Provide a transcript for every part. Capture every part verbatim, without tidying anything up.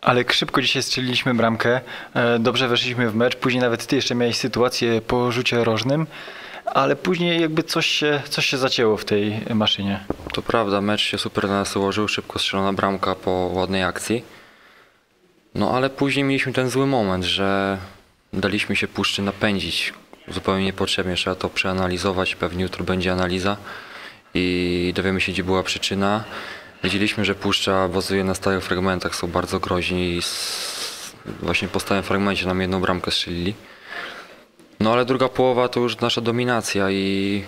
Ale szybko dzisiaj strzeliliśmy bramkę, e, dobrze weszliśmy w mecz, później nawet ty jeszcze miałeś sytuację po rzucie rożnym, ale później jakby coś się, coś się zacięło w tej maszynie. To prawda, mecz się super na nas ułożył, szybko strzelona bramka po ładnej akcji. No ale później mieliśmy ten zły moment, że daliśmy się Puszczy napędzić zupełnie niepotrzebnie. Trzeba to przeanalizować, pewnie jutro będzie analiza i dowiemy się, gdzie była przyczyna. Wiedzieliśmy, że Puszcza bazuje na stałych fragmentach, są bardzo groźni i właśnie po stałym fragmencie nam jedną bramkę strzelili. No ale druga połowa to już nasza dominacja i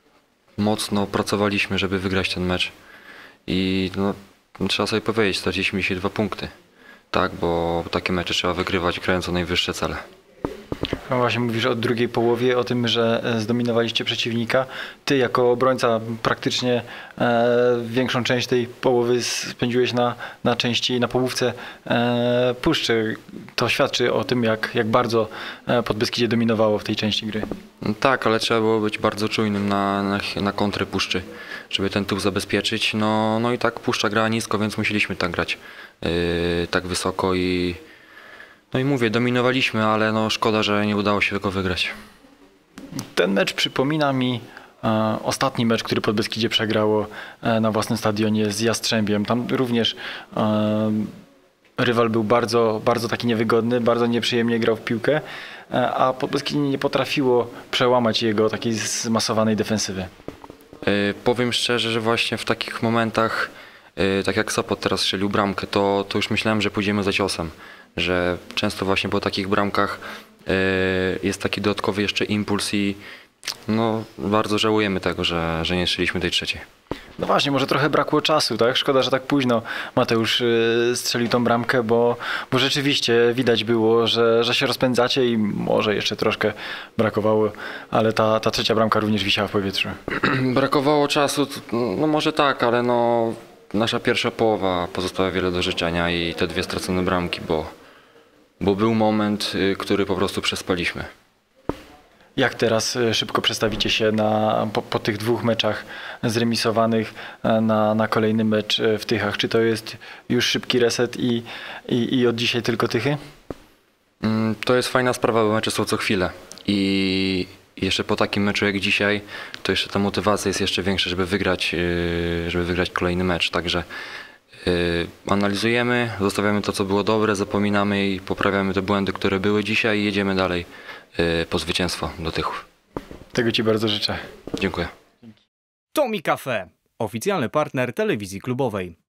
mocno pracowaliśmy, żeby wygrać ten mecz. I no, trzeba sobie powiedzieć, straciliśmy dzisiaj dwa punkty. Tak, bo takie mecze trzeba wygrywać, grając o najwyższe cele. No właśnie mówisz o drugiej połowie, o tym, że zdominowaliście przeciwnika. Ty jako obrońca praktycznie e, większą część tej połowy spędziłeś na, na części, na połówce e, Puszczy. To świadczy o tym, jak, jak bardzo Podbeskidzie dominowało w tej części gry. No tak, ale trzeba było być bardzo czujnym na, na, na kontrę Puszczy, żeby ten tył zabezpieczyć. No, no i tak Puszcza grała nisko, więc musieliśmy tak grać yy, tak wysoko i no i mówię, dominowaliśmy, ale no szkoda, że nie udało się tego wygrać. Ten mecz przypomina mi e, ostatni mecz, który Podbeskidzie przegrało e, na własnym stadionie z Jastrzębiem. Tam również e, rywal był bardzo, bardzo taki niewygodny, bardzo nieprzyjemnie grał w piłkę, e, a Podbeskidzie nie potrafiło przełamać jego takiej zmasowanej defensywy. Yy, powiem szczerze, że właśnie w takich momentach, yy, tak jak Sopot teraz strzelił bramkę, to, to już myślałem, że pójdziemy za ciosem. Że często właśnie po takich bramkach yy, jest taki dodatkowy jeszcze impuls i no, bardzo żałujemy tego, że, że nie strzeliśmy tej trzeciej. No właśnie, może trochę brakło czasu, tak? Szkoda, że tak późno Mateusz yy, strzelił tą bramkę, bo, bo rzeczywiście widać było, że, że się rozpędzacie i może jeszcze troszkę brakowało, ale ta, ta trzecia bramka również wisiała w powietrzu. Brakowało czasu, no może tak, ale no nasza pierwsza połowa pozostała wiele do życzenia i te dwie stracone bramki, bo, bo był moment, który po prostu przespaliśmy. Jak teraz szybko przestawicie się na, po, po tych dwóch meczach zremisowanych na, na kolejny mecz w Tychach? Czy to jest już szybki reset i, i, i od dzisiaj tylko Tychy? To jest fajna sprawa, bo mecze są co chwilę i jeszcze po takim meczu jak dzisiaj, to jeszcze ta motywacja jest jeszcze większa, żeby wygrać, żeby wygrać kolejny mecz. Także analizujemy, zostawiamy to, co było dobre, zapominamy i poprawiamy te błędy, które były dzisiaj i jedziemy dalej po zwycięstwo do Tychów. Tego Ci bardzo życzę. Dziękuję. Tomi Cafe, oficjalny partner telewizji klubowej.